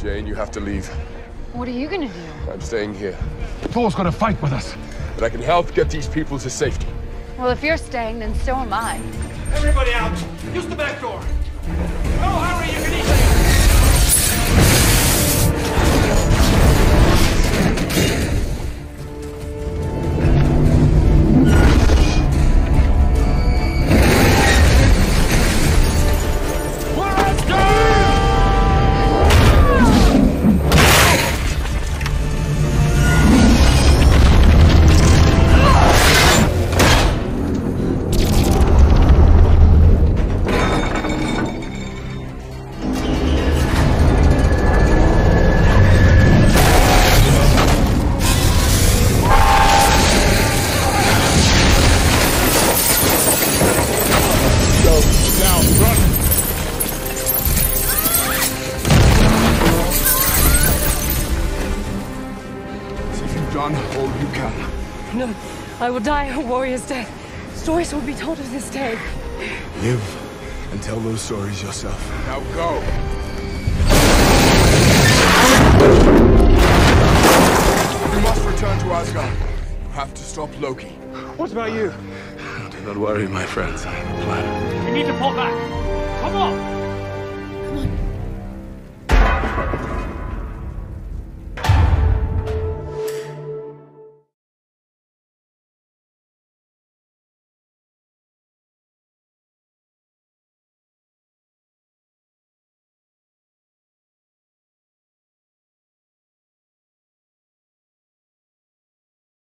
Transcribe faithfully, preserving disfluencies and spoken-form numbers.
Jane, you have to leave. What are you gonna do? I'm staying here. Thor's gonna fight with us. But I can help get these people to safety. Well, if you're staying, then so am I. Everybody out! Use the back door! Oh, hurry, you can easily... I will die a warrior's death. Stories will be told of this day. Live and tell those stories yourself. Now go! We must return to Asgard. You have to stop Loki. What about you? Do not worry, my friends. I have a plan. We need to fall back. Come on!